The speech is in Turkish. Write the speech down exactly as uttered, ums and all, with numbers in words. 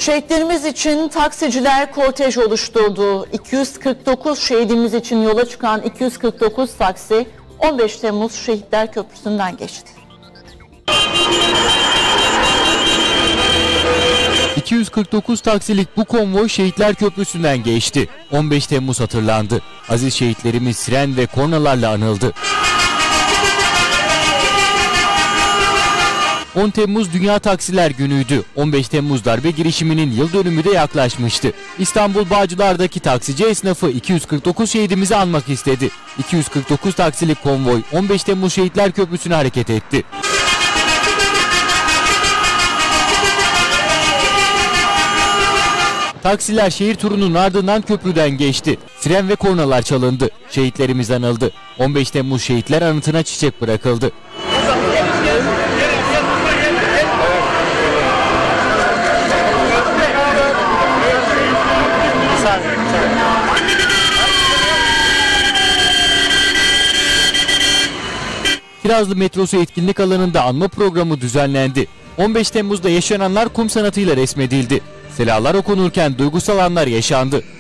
Şehitlerimiz için taksiciler kortej oluşturdu. iki yüz kırk dokuz şehidimiz için yola çıkan iki yüz kırk dokuz taksi on beş Temmuz Şehitler Köprüsü'nden geçti. iki yüz kırk dokuz taksilik bu konvoy Şehitler Köprüsü'nden geçti. on beş Temmuz hatırlandı. Aziz şehitlerimiz siren ve kornalarla anıldı. on Temmuz Dünya Taksiler Günü'ydü. on beş Temmuz darbe girişiminin yıl dönümü de yaklaşmıştı. İstanbul Bağcılar'daki taksici esnafı iki yüz kırk dokuz şehidimizi anmak istedi. iki yüz kırk dokuz taksilik konvoy on beş Temmuz Şehitler Köprüsü'ne hareket etti. Taksiler şehir turunun ardından köprüden geçti. Siren ve kornalar çalındı. Şehitlerimiz anıldı. on beş Temmuz Şehitler Anıtı'na çiçek bırakıldı. Kirazlı metrosu etkinlik alanında anma programı düzenlendi. on beş Temmuz'da yaşananlar kum sanatıyla resmedildi. Selalar okunurken duygusal anlar yaşandı.